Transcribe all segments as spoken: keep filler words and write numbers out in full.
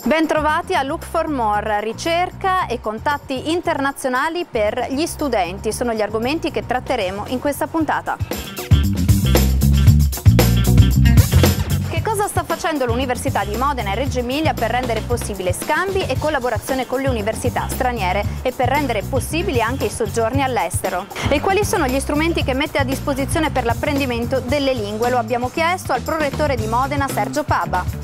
Bentrovati a Look for More, ricerca e contatti internazionali per gli studenti. Sono gli argomenti che tratteremo in questa puntata. Che cosa sta facendo l'Università di Modena e Reggio Emilia per rendere possibile scambi e collaborazione con le università straniere e per rendere possibili anche i soggiorni all'estero? E quali sono gli strumenti che mette a disposizione per l'apprendimento delle lingue? Lo abbiamo chiesto al prorettore di Modena, Sergio Paba.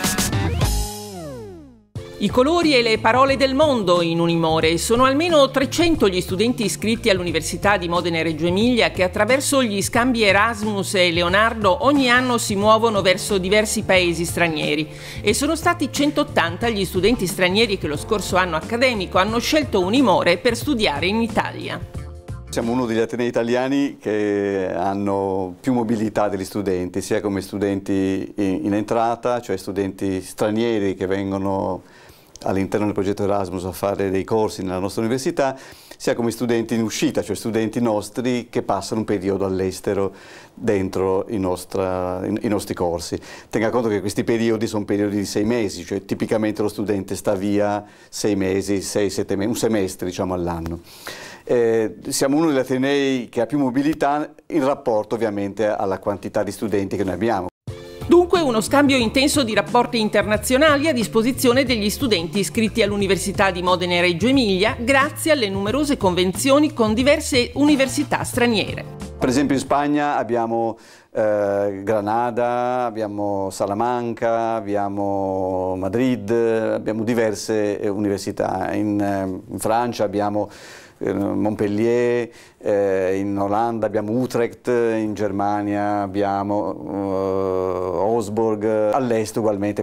I colori e le parole del mondo in Unimore. Sono almeno trecento gli studenti iscritti all'Università di Modena e Reggio Emilia che attraverso gli scambi Erasmus e Leonardo ogni anno si muovono verso diversi paesi stranieri e sono stati centottanta gli studenti stranieri che lo scorso anno accademico hanno scelto Unimore per studiare in Italia. Siamo uno degli atenei italiani che hanno più mobilità degli studenti, sia come studenti in entrata, cioè studenti stranieri che vengono all'interno del progetto Erasmus a fare dei corsi nella nostra università, sia come studenti in uscita, cioè studenti nostri che passano un periodo all'estero dentro i, nostra, i, i nostri corsi. Tenga conto che questi periodi sono periodi di sei mesi, cioè tipicamente lo studente sta via sei mesi, sei, sette mesi, un semestre diciamo all'anno. Eh, siamo uno degli atenei che ha più mobilità in rapporto ovviamente alla quantità di studenti che noi abbiamo. Dunque uno scambio intenso di rapporti internazionali a disposizione degli studenti iscritti all'Università di Modena e Reggio Emilia grazie alle numerose convenzioni con diverse università straniere. Per esempio in Spagna abbiamo eh, Granada, abbiamo Salamanca, abbiamo Madrid, abbiamo diverse eh, università. In, eh, in Francia abbiamo Montpellier, eh, in Olanda abbiamo Utrecht, in Germania abbiamo uh, Augsburg, all'est ugualmente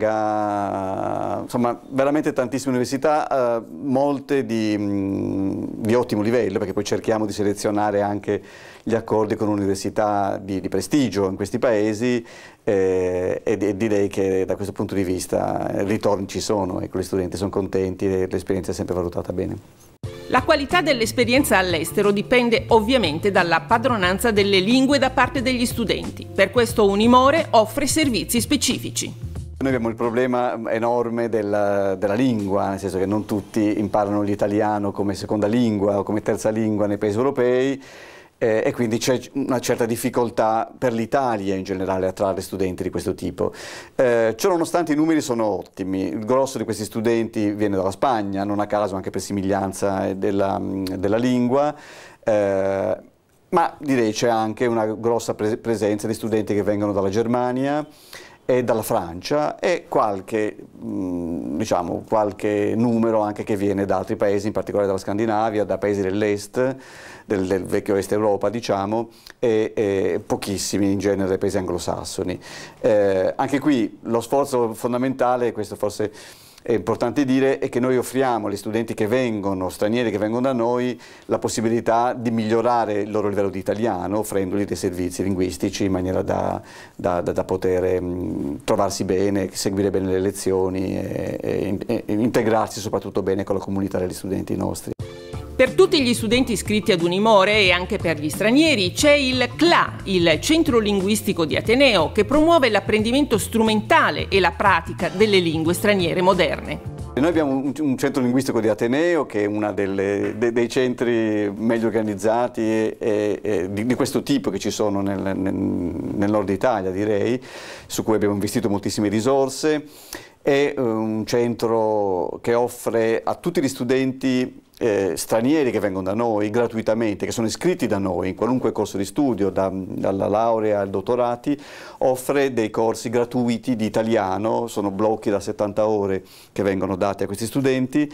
Praga, insomma veramente tantissime università, uh, molte di, mh, di ottimo livello, perché poi cerchiamo di selezionare anche gli accordi con università di, di prestigio in questi paesi eh, e, e direi che da questo punto di vista i ritorni ci sono e gli studenti sono contenti e l'esperienza è sempre valutata bene. La qualità dell'esperienza all'estero dipende ovviamente dalla padronanza delle lingue da parte degli studenti. Per questo Unimore offre servizi specifici. Noi abbiamo il problema enorme della, della lingua, nel senso che non tutti imparano l'italiano come seconda lingua o come terza lingua nei paesi europei. Eh, e quindi c'è una certa difficoltà per l'Italia in generale a attrarre studenti di questo tipo. Eh, ciononostante i numeri sono ottimi, il grosso di questi studenti viene dalla Spagna, non a caso anche per somiglianza della, della lingua, eh, ma direi c'è anche una grossa pre presenza di studenti che vengono dalla Germania e dalla Francia e qualche, mh, diciamo, qualche numero anche che viene da altri paesi, in particolare dalla Scandinavia, da paesi dell'est, del, del vecchio est Europa diciamo, e, e pochissimi in genere dai paesi anglosassoni. Eh, anche qui lo sforzo fondamentale, questo forse è importante dire, è che noi offriamo agli studenti che vengono, stranieri che vengono da noi, la possibilità di migliorare il loro livello di italiano, offrendogli dei servizi linguistici in maniera da, da, da, da poter mh, trovarsi bene, seguire bene le lezioni e, e, e integrarsi soprattutto bene con la comunità degli studenti nostri. Per tutti gli studenti iscritti ad Unimore e anche per gli stranieri c'è il C L A, il Centro Linguistico di Ateneo, che promuove l'apprendimento strumentale e la pratica delle lingue straniere moderne. Noi abbiamo un, un centro linguistico di Ateneo che è uno de, dei centri meglio organizzati e, e, e di, di questo tipo che ci sono nel, nel, nel nord Italia, direi, su cui abbiamo investito moltissime risorse. È un centro che offre a tutti gli studenti Eh, stranieri che vengono da noi gratuitamente, che sono iscritti da noi in qualunque corso di studio, da, dalla laurea ai dottorati, offre dei corsi gratuiti di italiano, sono blocchi da settanta ore che vengono dati a questi studenti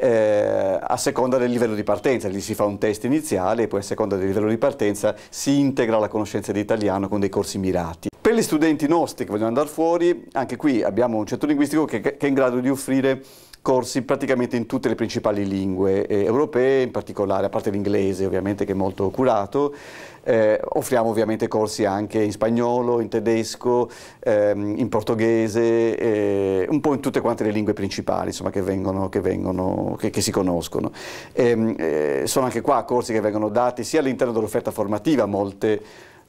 eh, a seconda del livello di partenza, gli si fa un test iniziale e poi a seconda del livello di partenza si integra la conoscenza di italiano con dei corsi mirati. Per gli studenti nostri che vogliono andare fuori, anche qui abbiamo un centro linguistico che, che è in grado di offrire corsi praticamente in tutte le principali lingue eh, europee, in particolare, a parte l'inglese ovviamente che è molto curato, eh, offriamo ovviamente corsi anche in spagnolo, in tedesco, ehm, in portoghese, eh, un po' in tutte quante le lingue principali insomma, che, vengono, che, vengono, che, che si conoscono. E, eh, sono anche qua corsi che vengono dati sia all'interno dell'offerta formativa, molte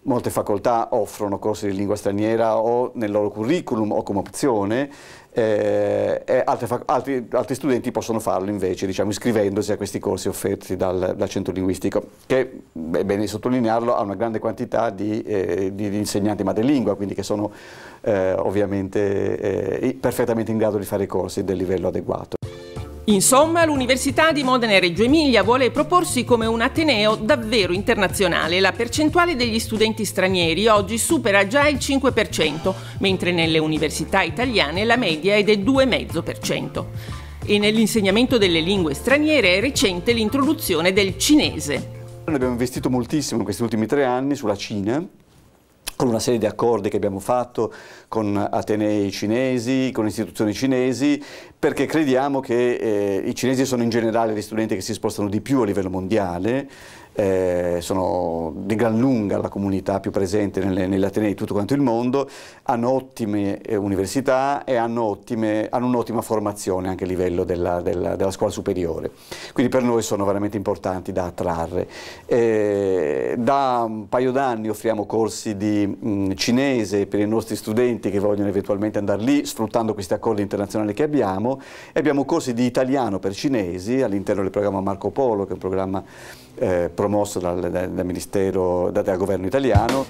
molte facoltà offrono corsi di lingua straniera o nel loro curriculum o come opzione, eh, e altri, altri, altri studenti possono farlo invece, diciamo, iscrivendosi a questi corsi offerti dal, dal centro linguistico, che, è bene sottolinearlo, ha una grande quantità di, eh, di, di insegnanti madrelingua, quindi che sono eh, ovviamente eh, perfettamente in grado di fare i corsi del livello adeguato. Insomma, l'Università di Modena e Reggio Emilia vuole proporsi come un ateneo davvero internazionale. La percentuale degli studenti stranieri oggi supera già il cinque per cento, mentre nelle università italiane la media è del due virgola cinque per cento. E nell'insegnamento delle lingue straniere è recente l'introduzione del cinese. Noi abbiamo investito moltissimo in questi ultimi tre anni sulla Cina, con una serie di accordi che abbiamo fatto con atenei cinesi, con istituzioni cinesi, perché crediamo che eh, i cinesi sono in generale gli studenti che si spostano di più a livello mondiale, eh, sono di gran lunga la comunità più presente nelle, negli atenei di tutto quanto il mondo, hanno ottime eh, università e hanno, ottime, hanno un'ottima formazione anche a livello della, della, della scuola superiore. Quindi per noi sono veramente importanti da attrarre. Eh, da un paio d'anni offriamo corsi di mh, cinese per i nostri studenti che vogliono eventualmente andare lì, sfruttando questi accordi internazionali che abbiamo, e abbiamo corsi di italiano per cinesi all'interno del programma Marco Polo, che è un programma eh, promosso dal, dal, dal Ministero, dal, dal governo italiano.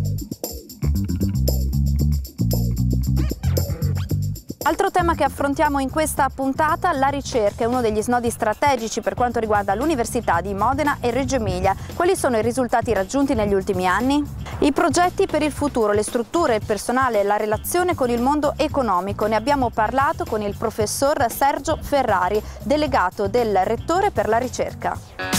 Altro tema che affrontiamo in questa puntata, la ricerca, è uno degli snodi strategici per quanto riguarda l'Università di Modena e Reggio Emilia. Quali sono i risultati raggiunti negli ultimi anni? I progetti per il futuro, le strutture, il personale, la relazione con il mondo economico. Ne abbiamo parlato con il professor Sergio Ferrari, delegato del Rettore per la ricerca.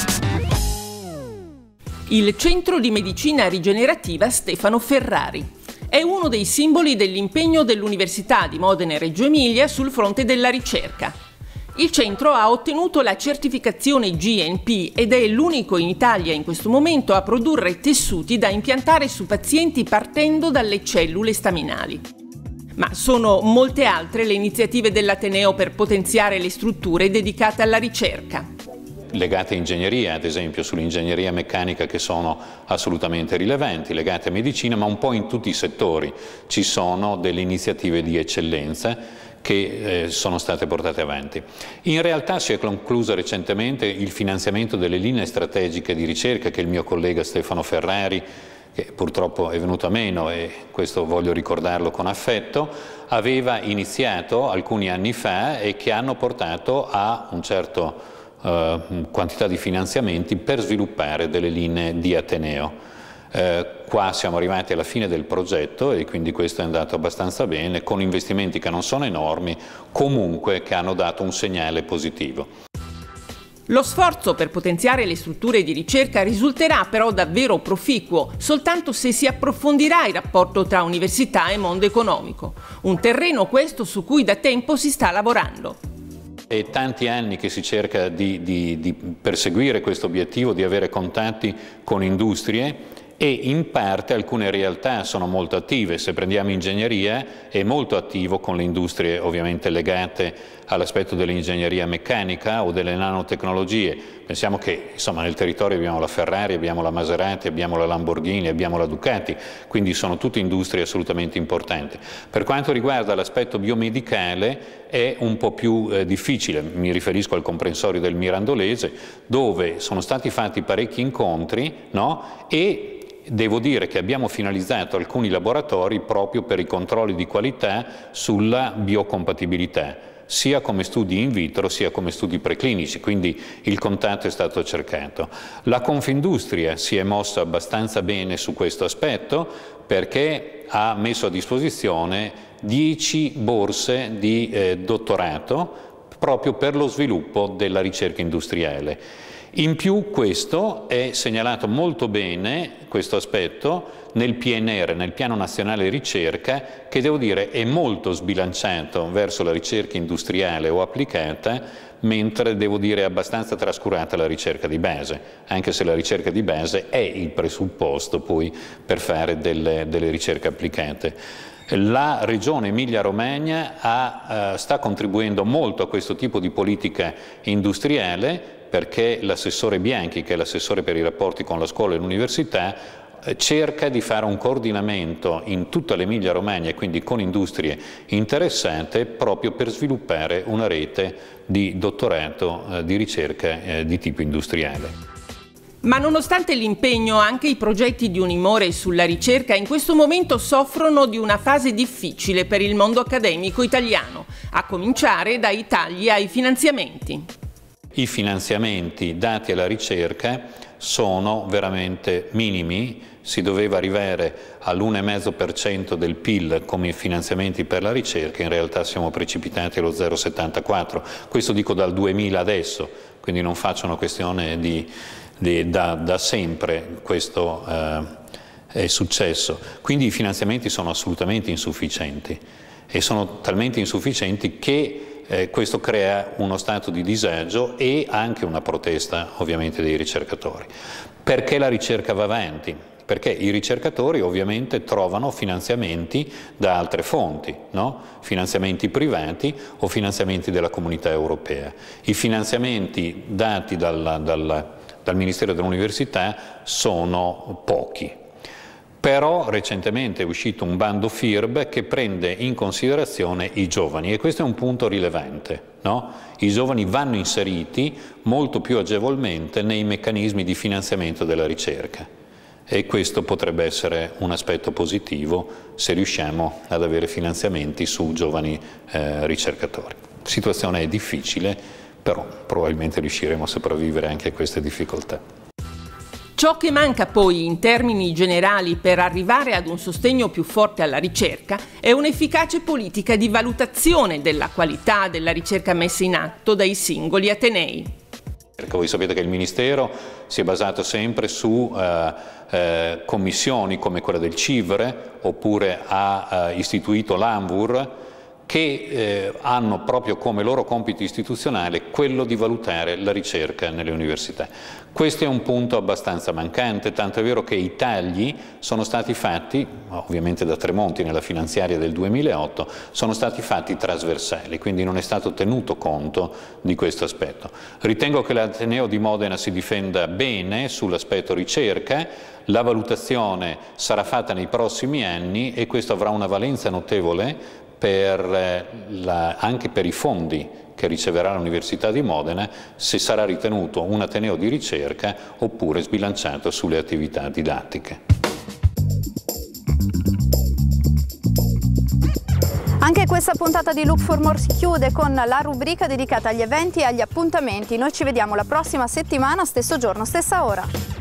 Il Centro di Medicina Rigenerativa Stefano Ferrari è uno dei simboli dell'impegno dell'Università di Modena e Reggio Emilia sul fronte della ricerca. Il centro ha ottenuto la certificazione G M P ed è l'unico in Italia in questo momento a produrre tessuti da impiantare su pazienti partendo dalle cellule staminali. Ma sono molte altre le iniziative dell'Ateneo per potenziare le strutture dedicate alla ricerca. Legate a ingegneria, ad esempio sull'ingegneria meccanica, che sono assolutamente rilevanti, legate a medicina, ma un po' in tutti i settori ci sono delle iniziative di eccellenza che eh, sono state portate avanti. In realtà si è concluso recentemente il finanziamento delle linee strategiche di ricerca che il mio collega Stefano Ferrari, che purtroppo è venuto a meno e questo voglio ricordarlo con affetto, aveva iniziato alcuni anni fa e che hanno portato a un certo Uh, quantità di finanziamenti per sviluppare delle linee di Ateneo. Uh, qua siamo arrivati alla fine del progetto e quindi questo è andato abbastanza bene, con investimenti che non sono enormi, comunque che hanno dato un segnale positivo. Lo sforzo per potenziare le strutture di ricerca risulterà però davvero proficuo soltanto se si approfondirà il rapporto tra università e mondo economico, un terreno questo su cui da tempo si sta lavorando. È tanti anni che si cerca di, di, di perseguire questo obiettivo, di avere contatti con industrie, e in parte alcune realtà sono molto attive. Se prendiamo ingegneria, è molto attivo con le industrie ovviamente legate all'aspetto dell'ingegneria meccanica o delle nanotecnologie. Pensiamo che insomma, nel territorio abbiamo la Ferrari, abbiamo la Maserati, abbiamo la Lamborghini, abbiamo la Ducati, quindi sono tutte industrie assolutamente importanti. Per quanto riguarda l'aspetto biomedicale è un po' più eh, difficile, mi riferisco al comprensorio del Mirandolese, dove sono stati fatti parecchi incontri, no? E devo dire che abbiamo finalizzato alcuni laboratori proprio per i controlli di qualità sulla biocompatibilità, sia come studi in vitro sia come studi preclinici, quindi il contatto è stato cercato. La Confindustria si è mossa abbastanza bene su questo aspetto perché ha messo a disposizione dieci borse di eh, dottorato proprio per lo sviluppo della ricerca industriale. In più questo è segnalato molto bene, questo aspetto, nel P N R, nel Piano Nazionale Ricerca, che devo dire è molto sbilanciato verso la ricerca industriale o applicata, mentre devo dire è abbastanza trascurata la ricerca di base, anche se la ricerca di base è il presupposto poi per fare delle, delle ricerche applicate. La Regione Emilia-Romagna ha, eh, sta contribuendo molto a questo tipo di politica industriale, perché l'assessore Bianchi, che è l'assessore per i rapporti con la scuola e l'università, cerca di fare un coordinamento in tutta l'Emilia Romagna e quindi con industrie interessate proprio per sviluppare una rete di dottorato eh, di ricerca eh, di tipo industriale. Ma nonostante l'impegno, anche i progetti di Unimore sulla ricerca in questo momento soffrono di una fase difficile per il mondo accademico italiano, a cominciare dai tagli ai finanziamenti. I finanziamenti dati alla ricerca sono veramente minimi, si doveva arrivare all'uno virgola cinque per cento del P I L come finanziamenti per la ricerca, in realtà siamo precipitati allo zero virgola settantaquattro, questo dico dal duemila adesso, quindi non faccio una questione di... Da, da sempre questo eh, è successo, quindi i finanziamenti sono assolutamente insufficienti e sono talmente insufficienti che eh, questo crea uno stato di disagio e anche una protesta ovviamente dei ricercatori. Perché la ricerca va avanti? Perché i ricercatori ovviamente trovano finanziamenti da altre fonti, no? Finanziamenti privati o finanziamenti della Comunità Europea. I finanziamenti dati dalla, dalla dal Ministero dell'Università sono pochi. Però recentemente è uscito un bando F I R B che prende in considerazione i giovani e questo è un punto rilevante, no? I giovani vanno inseriti molto più agevolmente nei meccanismi di finanziamento della ricerca e questo potrebbe essere un aspetto positivo se riusciamo ad avere finanziamenti su giovani eh, ricercatori. La situazione è difficile, però probabilmente riusciremo a sopravvivere anche a queste difficoltà. Ciò che manca poi in termini generali per arrivare ad un sostegno più forte alla ricerca è un'efficace politica di valutazione della qualità della ricerca messa in atto dai singoli atenei. Voi sapete che il Ministero si è basato sempre su eh, eh, commissioni come quella del C I V R oppure ha eh, istituito l'ANVUR che eh, hanno proprio come loro compito istituzionale quello di valutare la ricerca nelle università. Questo è un punto abbastanza mancante, tanto è vero che i tagli sono stati fatti, ovviamente da Tremonti nella finanziaria del duemilaotto, sono stati fatti trasversali, quindi non è stato tenuto conto di questo aspetto. Ritengo che l'Ateneo di Modena si difenda bene sull'aspetto ricerca, la valutazione sarà fatta nei prossimi anni e questo avrà una valenza notevole per la, anche per i fondi che riceverà l'Università di Modena se sarà ritenuto un ateneo di ricerca oppure sbilanciato sulle attività didattiche. Anche questa puntata di Look for More si chiude con la rubrica dedicata agli eventi e agli appuntamenti. Noi ci vediamo la prossima settimana, stesso giorno, stessa ora.